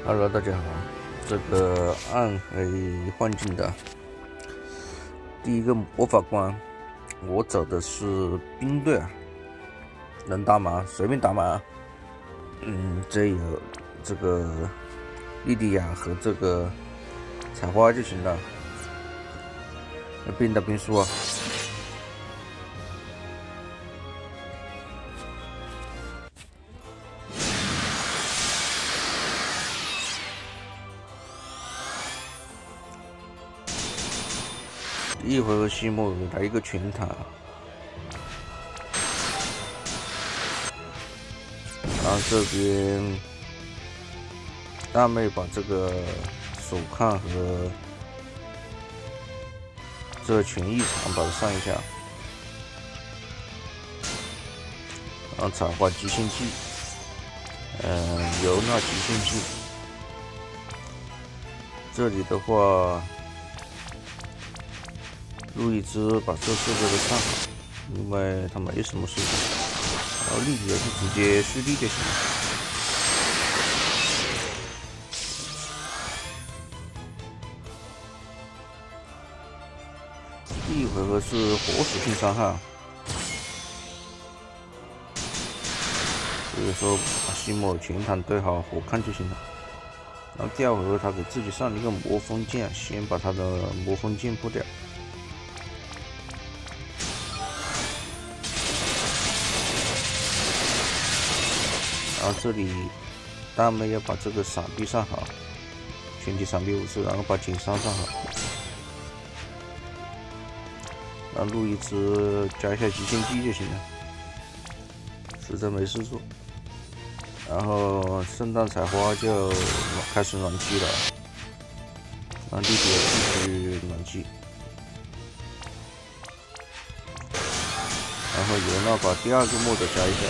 Hello，大家好。这个暗黑幻境的第一个魔法关，我走的是兵队啊，能打吗？随便打吗？这有这个莉迪亚和这个采花就行了。兵打兵输啊。第一回合西莫来一个全塔，然后这边大妹把这个手铐和这个权益场把它上一下，然后采花极限技，尤娜极限技。这里的话。路易兹把这四个都上好，因为他没什么事情。然后莉迪亚就直接蓄力就行了。第一回合是火属性伤害，所以说把西莫全场对好火看就行了。然后第二回合他给自己上了一个魔风剑，先把他的魔风剑破掉。然后这里大妹要把这个闪避上好，全体闪避50，然后把紧伤上好。让路易兹加一下极限技就行了，实在没事做。然后圣诞采花就开始暖机了，让莉迪亚继续暖机。然后尤娜把第二个莫德加一下。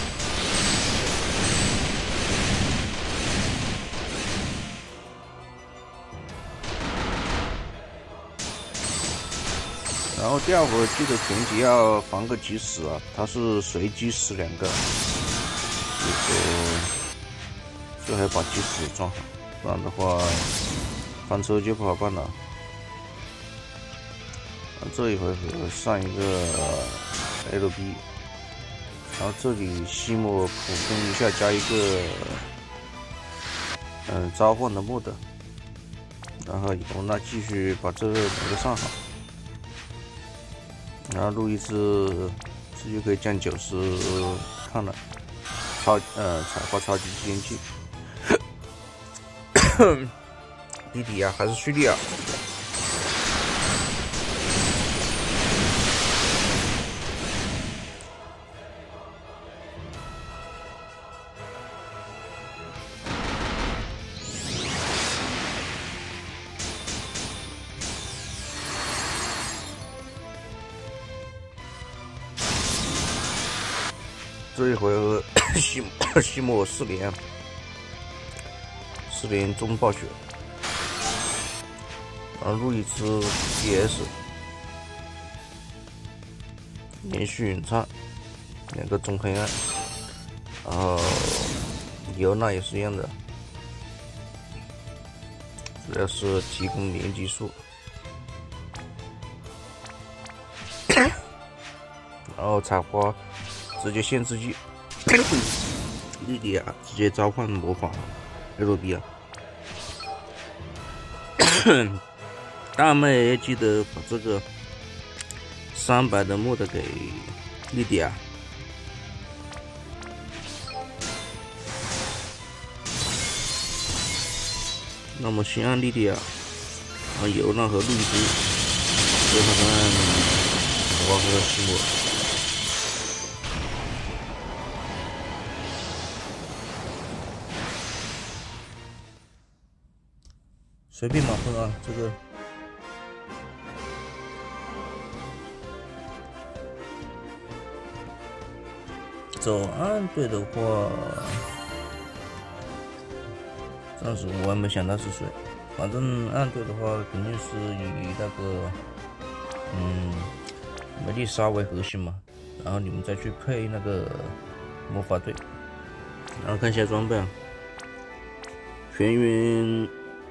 然后第二回合记得前期要防个急死啊，他是随机死2个，所以说最好把急死装好，不然的话翻车就不好办了。这一回合上一个 LB， 然后这里西莫普攻一下加一个召唤的莫德，然后尤娜继续把这2个上好。然后路易兹这就可以降90看了，采花超级极限技。莉迪亚还是蓄力啊。这一回合西莫4连中暴血，然后路易兹 DS 连续隐藏2个中黑暗，然后尤娜也是一样的，主要是提供连击数，然后采花直接限制技，莉迪亚直接召唤魔法 LB 啊。大妹记得把这个300的莫德给莉迪亚。那么先按莉迪亚，然后尤娜和路易兹，最后再按采花和西莫。随便马碰啊，这个走暗队的话，暂时我还没想到是谁。反正暗队的话，肯定是以那个梅丽莎为核心嘛，然后你们再去配那个魔法队，然后看一下装备啊。 全员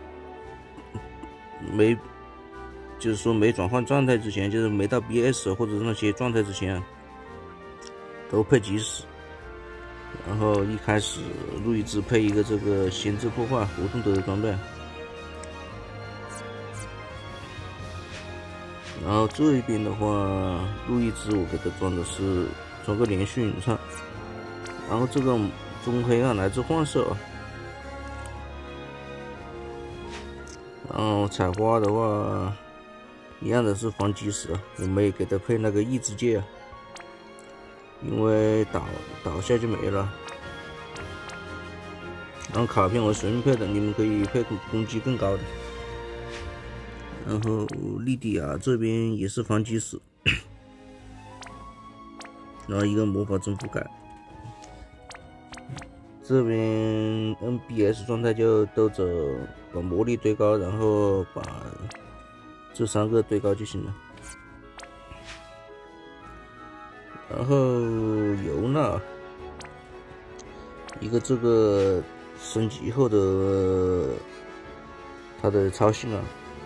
没，就是说没转换状态之前，就是没到 BS 或者那些状态之前，都配即时。然后一开始路易兹配一个这个闲置破坏活动的装备。然后这一边的话，路易兹我给他装的是装个连续咏唱，然后这个中黑暗来自幻射，然后采花的话一样的是防即时，我没给他配那个意志戒，因为倒下就没了。然后卡片我随便配的，你们可以配攻击更高的。然后莉迪亚这边也是防即时，然后一个魔法征服盖。这边 NBS 状态就都走把魔力堆高，然后把这3个堆高就行了。然后尤娜一个这个升级后的它的超性啊。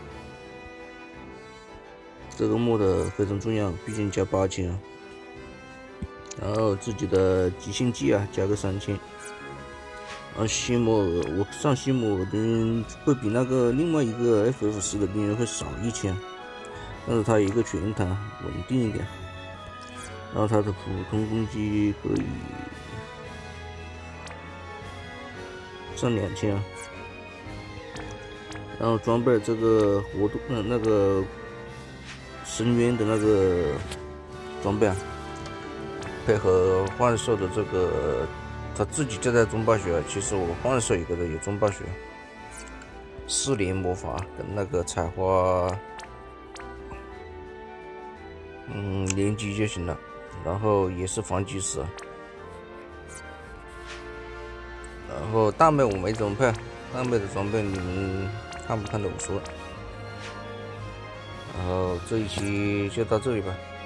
这个mod非常重要，毕竟加8000啊。然后自己的极限技啊，加个3000。然后吸魔额，我上吸魔额的人会比那个另外一个 FF10的兵人会少1000，但是它有一个全弹，稳定一点。然后它的普通攻击可以上2000啊。然后装备这个活动那个。深渊的那个装备啊，配合幻兽的这个，他自己就在中暴雪。其实我幻兽一个的有中暴雪，4连魔法跟那个采花，连击就行了。然后也是防即时。然后大妹我没怎么配，大妹的装备你们看不看都无所谓。然后这一期就到这里吧。